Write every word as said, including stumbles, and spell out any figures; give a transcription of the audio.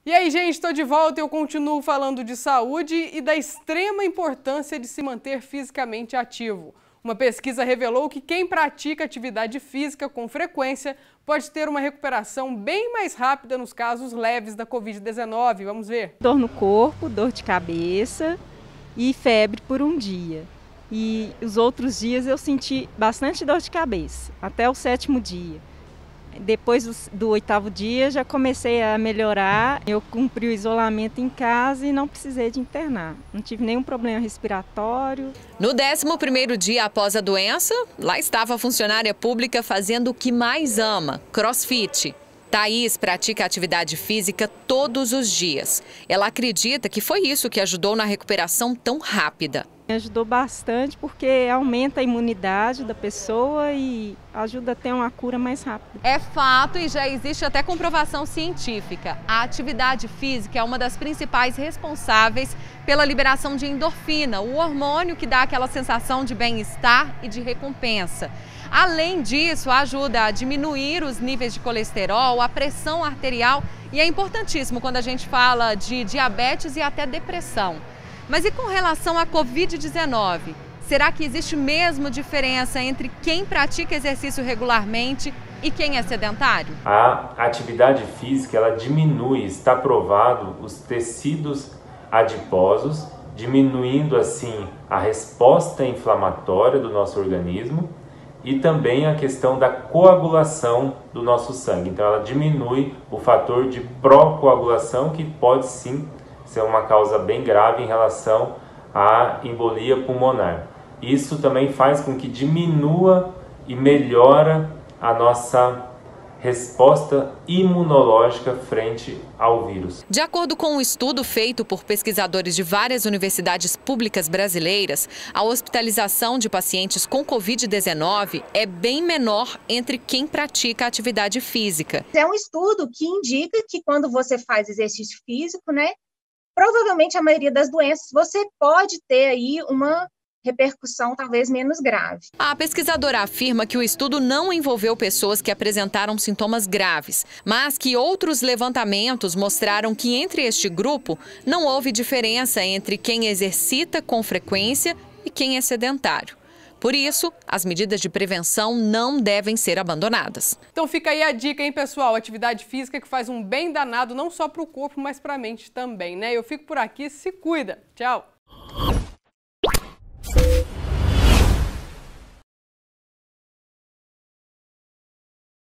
E aí, gente, estou de volta e eu continuo falando de saúde e da extrema importância de se manter fisicamente ativo. Uma pesquisa revelou que quem pratica atividade física com frequência pode ter uma recuperação bem mais rápida nos casos leves da covid dezenove. Vamos ver. Dor no corpo, dor de cabeça e febre por um dia. E os outros dias eu senti bastante dor de cabeça, até o sétimo dia. Depois do, do oitavo dia já comecei a melhorar, eu cumpri o isolamento em casa e não precisei de internar. Não tive nenhum problema respiratório. No décimo primeiro dia após a doença, lá estava a funcionária pública fazendo o que mais ama, crossfit. Thaís pratica atividade física todos os dias. Ela acredita que foi isso que ajudou na recuperação tão rápida. Me ajudou bastante porque aumenta a imunidade da pessoa e ajuda a ter uma cura mais rápida. É fato e já existe até comprovação científica. A atividade física é uma das principais responsáveis pela liberação de endorfina, o hormônio que dá aquela sensação de bem-estar e de recompensa. Além disso, ajuda a diminuir os níveis de colesterol, a pressão arterial e é importantíssimo quando a gente fala de diabetes e até depressão. Mas e com relação à covid dezenove? Será que existe mesmo diferença entre quem pratica exercício regularmente e quem é sedentário? A atividade física ela diminui, está provado, os tecidos adiposos, diminuindo assim a resposta inflamatória do nosso organismo e também a questão da coagulação do nosso sangue. Então ela diminui o fator de pró-coagulação, que pode sim ser uma causa bem grave em relação à embolia pulmonar. Isso também faz com que diminua e melhora a nossa resposta imunológica frente ao vírus. De acordo com um estudo feito por pesquisadores de várias universidades públicas brasileiras, a hospitalização de pacientes com covid dezenove é bem menor entre quem pratica atividade física. É um estudo que indica que quando você faz exercício físico, né, provavelmente a maioria das doenças você pode ter aí uma repercussão talvez menos grave. A pesquisadora afirma que o estudo não envolveu pessoas que apresentaram sintomas graves, mas que outros levantamentos mostraram que entre este grupo não houve diferença entre quem exercita com frequência e quem é sedentário. Por isso, as medidas de prevenção não devem ser abandonadas. Então fica aí a dica, hein, pessoal? Atividade física que faz um bem danado não só para o corpo, mas para a mente também, né? Eu fico por aqui, se cuida. Tchau!